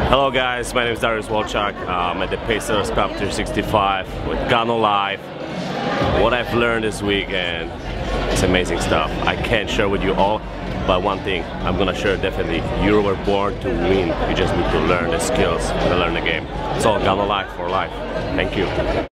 Hello guys, my name is Darius Wolchak. I'm at the Pacesetters Cup 365 with Ganolife. What I've learned this week, and it's amazing stuff. I can't share with you all, but one thing I'm gonna share definitely. You were born to win. You just need to learn the skills and learn the game. It's all Ganolife for life. Thank you.